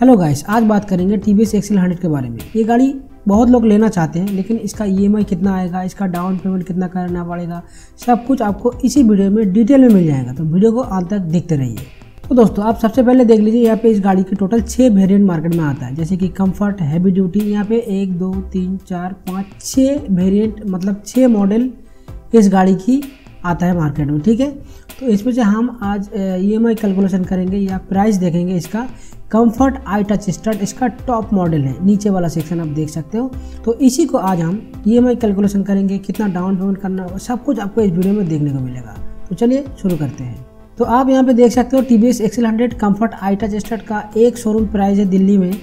Hello guys, आज बात करेंगे टीवीएस एक्सेल 100 के बारे में। ये गाड़ी बहुत लोग लेना चाहते हैं, लेकिन इसका ईएमआई कितना आएगा, इसका डाउन पेमेंट कितना करना पड़ेगा, सब कुछ आपको इसी वीडियो में डिटेल में मिल जाएगा। तो वीडियो को अंत तक देखते रहिए। तो दोस्तों, आप सबसे पहले देख लीजिए, यहाँ पे इस गाड़ी की टोटल 6 वेरिएंट मार्केट में आता है, जैसे कि कंफर्ट, हैवी ड्यूटी। यहाँ पे 1 2 3 4 5 6 वेरिएंट, मतलब 6 मॉडल इस गाड़ी की आता है मार्केट में। ठीक है, तो इसमें से हम आज ईएमआई कैलकुलेशन करेंगे या प्राइस देखेंगे इसका। कंफर्ट आई टच स्टार्ट इसका टॉप मॉडल है, नीचे वाला सेक्शन आप देख सकते हो। तो इसी को आज हम ईएमआई कैलकुलेशन करेंगे, कितना डाउन पेमेंट करना होगा, सब कुछ आपको इस वीडियो में देखने को मिलेगा। तो चलिए शुरू करते हैं। तो आप यहाँ पे देख सकते हो TVS XL 100 comfort i touch start का एक शोरूम प्राइस है दिल्ली में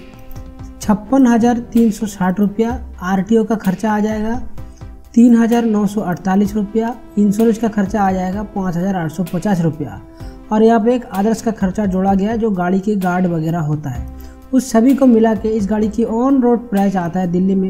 56,360 रुपया। आरटीओ का खर्चा आ जाएगा 3,948 रुपया। इंश्योरेंस का खर्चा आ जाएगा 5,850 रुपया। और यहाँ पे एक आदर्श का खर्चा जोड़ा गया है, जो गाड़ी के गार्ड वगैरह होता है। उस सभी को मिला के इस गाड़ी की ऑन रोड प्राइस आता है दिल्ली में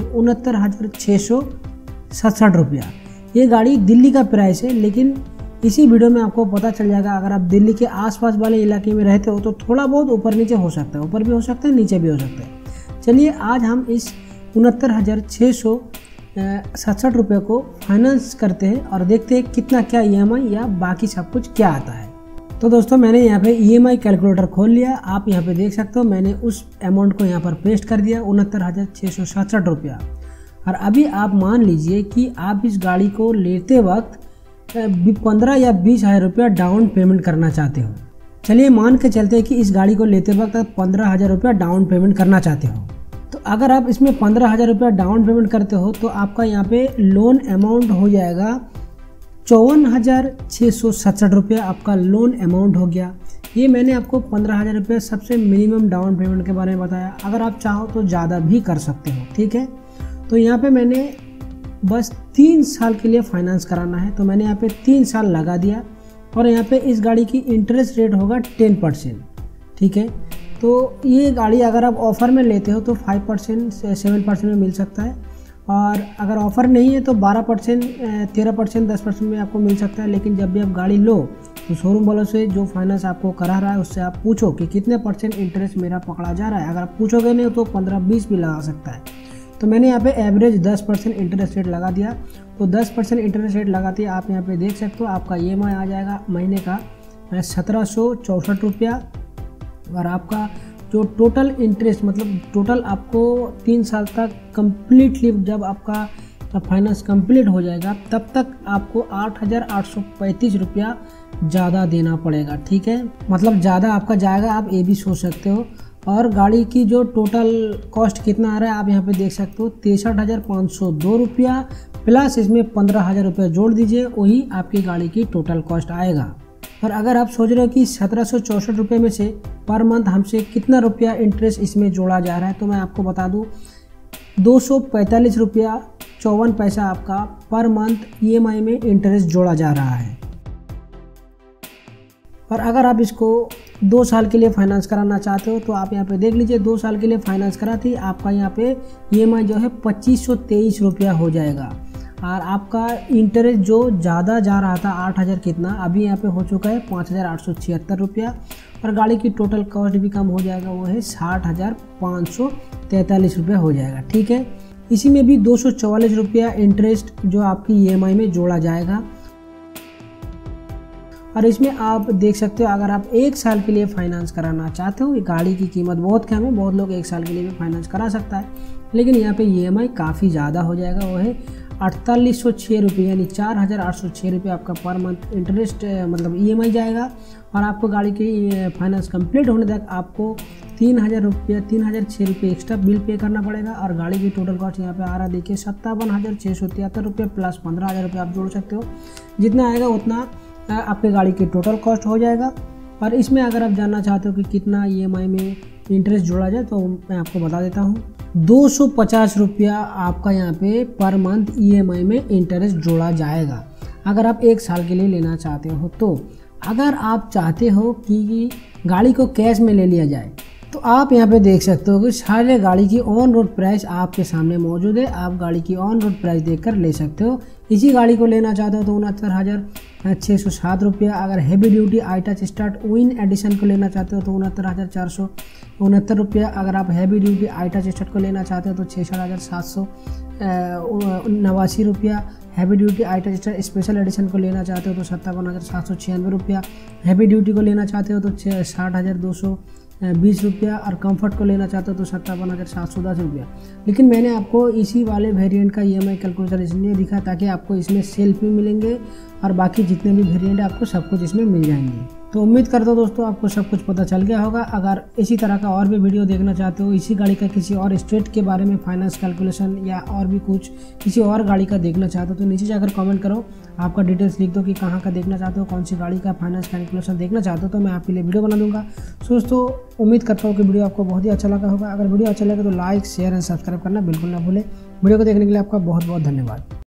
69,667 रुपया। ये गाड़ी दिल्ली का प्राइस है, लेकिन इसी वीडियो में आपको पता चल जाएगा। अगर आप दिल्ली के आसपास वाले इलाके में रहते हो तो थोड़ा बहुत ऊपर नीचे हो सकता है, ऊपर भी हो सकता है, नीचे भी हो सकता है। चलिए आज हम इस 69,667 रुपये को फाइनेंस करते हैं और देखते हैं कितना क्या ईएमआई या बाकी सब कुछ क्या आता है। तो दोस्तों, मैंने यहाँ पे ईएमआई कैलकुलेटर खोल लिया। आप यहाँ पे देख सकते हो, मैंने उस अमाउंट को यहाँ पर पेस्ट कर दिया 69,667 रुपया। और अभी आप मान लीजिए कि आप इस गाड़ी को लेते वक्त 15 या 20 हज़ार रुपया डाउन पेमेंट करना चाहते हो। चलिए मान के चलते हैं कि इस गाड़ी को लेते वक्त आप 15,000 रुपया डाउन पेमेंट करना चाहते हो। तो अगर आप इसमें 15,000 रुपया डाउन पेमेंट करते हो तो आपका यहाँ पे लोन अमाउंट हो जाएगा 54,667 रुपया। आपका लोन अमाउंट हो गया। ये मैंने आपको 15,000 रुपये सबसे मिनिमम डाउन पेमेंट के बारे में बताया। अगर आप चाहो तो ज़्यादा भी कर सकते हो। ठीक है, तो यहाँ पे मैंने बस 3 साल के लिए फाइनेंस कराना है, तो मैंने यहाँ पे 3 साल लगा दिया। और यहाँ पे इस गाड़ी की इंटरेस्ट रेट होगा 10%। ठीक है, तो ये गाड़ी अगर आप ऑफ़र में लेते हो तो 5% से 7% में मिल सकता है, और अगर ऑफ़र नहीं है तो 12%, 13%, 10% में आपको मिल सकता है। लेकिन जब भी आप गाड़ी लो तो शोरूम वालों से, जो फाइनेंस आपको करा रहा है, उससे आप पूछो कि कितने % इंटरेस्ट मेरा पकड़ा जा रहा है। अगर आप पूछोगे नहीं तो 15-20 भी लगा सकता है। तो मैंने यहाँ पे एवरेज 10% इंटरेस्ट रेट लगा दिया। तो 10% इंटरेस्ट रेट लगाते आप यहाँ पे देख सकते हो, आपका ईएमआई आ जाएगा महीने का 1,764 रुपया। और आपका जो टोटल इंटरेस्ट, मतलब टोटल आपको 3 साल तक कम्प्लीटली, जब आपका फाइनेंस कंप्लीट हो जाएगा तब तक आपको 8,835 रुपया ज़्यादा देना पड़ेगा। ठीक है, मतलब ज़्यादा आपका जाएगा, आप ये भी सोच सकते हो। और गाड़ी की जो टोटल कॉस्ट कितना आ रहा है आप यहाँ पे देख सकते हो 63,502 रुपया, प्लस इसमें 15,000 रुपया जोड़ दीजिए, वही आपकी गाड़ी की टोटल कॉस्ट आएगा। और अगर आप सोच रहे हो कि 1,764 रुपये में से पर मंथ हमसे कितना रुपया इंटरेस्ट इसमें जोड़ा जा रहा है, तो मैं आपको बता दूं 245 रुपया 54 पैसा आपका पर मंथ ईएमआई में इंटरेस्ट जोड़ा जा रहा है। और अगर आप इसको 2 साल के लिए फाइनेंस कराना चाहते हो तो आप यहाँ पे देख लीजिए, 2 साल के लिए फाइनेंस कराते आपका यहाँ पे ईएमआई जो है 2,523 रुपया हो जाएगा। और आपका इंटरेस्ट जो ज़्यादा जा रहा था 8,000 कितना, अभी यहाँ पे हो चुका है 5,876 रुपया। और गाड़ी की टोटल कॉस्ट भी कम हो जाएगा, वो है 60,543 रुपया हो जाएगा। ठीक है, इसी में भी 244 रुपया इंटरेस्ट जो आपकी ईएमआई में जोड़ा जाएगा। और इसमें आप देख सकते हो, अगर आप 1 साल के लिए फाइनेंस कराना चाहते हो, गाड़ी की कीमत बहुत कम है, बहुत लोग 1 साल के लिए भी फाइनेंस करा सकता है, लेकिन यहाँ पे ईएमआई काफ़ी ज़्यादा हो जाएगा। वो है 4,806 रुपये, यानी 4,806 रुपये आपका पर मंथ इंटरेस्ट, मतलब ईएमआई जाएगा। और आपको गाड़ी की फाइनेंस कंप्लीट होने तक आपको 3,006 रुपये एक्स्ट्रा बिल पे करना पड़ेगा। और गाड़ी की टोटल कॉस्ट यहाँ पे आ रहा है, देखिए 57,673 रुपये प्लस 15,000 रुपये आप जोड़ सकते हो। जितना आएगा उतना आपके गाड़ी की टोटल कॉस्ट हो जाएगा। और इसमें अगर आप जानना चाहते हो कि कितना ईएमआई में इंटरेस्ट जोड़ा जाए तो मैं आपको बता देता हूँ। 250 रुपया आपका यहाँ पे पर मंथ ईएमआई में इंटरेस्ट जोड़ा जाएगा, अगर आप 1 साल के लिए लेना चाहते हो। तो अगर आप चाहते हो कि गाड़ी को कैश में ले लिया जाए तो आप यहाँ पे देख सकते हो कि सारे गाड़ी की ऑन रोड प्राइस आपके सामने मौजूद है। आप गाड़ी की ऑन रोड प्राइस देखकर ले सकते हो। इसी गाड़ी को लेना चाहते हो तो 69,607 रुपया। अगर heavy duty i touch start win edition को लेना चाहते हो तो 69,400 ₹69। अगर आप हैवी ड्यूटी आईटा चेस्टेड को लेना चाहते हो तो ₹66,789। हैवी ड्यूटी आईटा चेस्टेड स्पेशल एडिशन को लेना चाहते हो तो ₹57,796। हैवी ड्यूटी को लेना चाहते हो तो ₹60,220 और कंफर्ट को लेना चाहते हो तो ₹57,710। लेकिन मैंने आपको इसी वाले वेरिएंट का EMI कैलकुलेटर इसलिए दिखा ताकि आपको इसमें सेल्फ भी मिलेंगे और बाकी जितने भी वेरिएंट है आपको सब कुछ इसमें मिल जाएंगे। तो उम्मीद करता हूँ दोस्तों आपको सब कुछ पता चल गया होगा। अगर इसी तरह का और भी वीडियो देखना चाहते हो, इसी गाड़ी का किसी और स्टेट के बारे में फाइनेंस कैलकुलेशन या और भी कुछ किसी और गाड़ी का देखना चाहते हो तो नीचे जाकर कमेंट करो, आपका डिटेल्स लिख दो कि कहाँ का देखना चाहते हो, कौन सी गाड़ी का फाइनेंस कैलकुलेशन देखना चाहते हो, तो मैं आपके लिए वीडियो बना दूंगा। दोस्तों उम्मीद करता हूँ कि वीडियो आपको बहुत ही अच्छा लगा होगा। अगर वीडियो अच्छा लगे तो लाइक शेयर एंड सब्सक्राइब करना बिल्कुल ना भूलें। वीडियो को देखने के लिए आपका बहुत बहुत धन्यवाद।